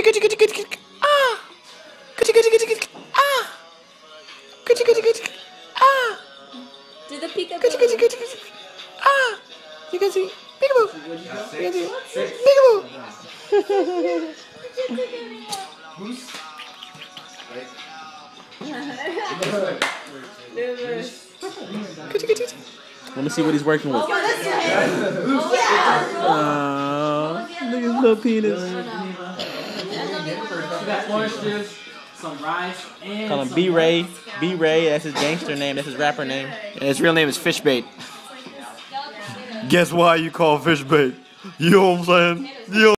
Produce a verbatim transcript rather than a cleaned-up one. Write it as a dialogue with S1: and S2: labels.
S1: good, good, good, good. Ah. Good, good, good, good. Ah. Good, good, good, good. Ah.
S2: Do the peekaboo.
S1: Good, good, good, good. Ah. You can see peekaboo. You can see peekaboo. Good, good, good.
S3: Let me see what he's working with.
S2: Oh, yeah.
S3: Oh, look at his little penis.
S4: We got orange juice, some rice, and
S3: Call him B-Ray. B-Ray, that's his gangster name. That's his rapper name.
S1: And his real name is FishBait. Guess why you call FishBait? You know what I'm saying? You know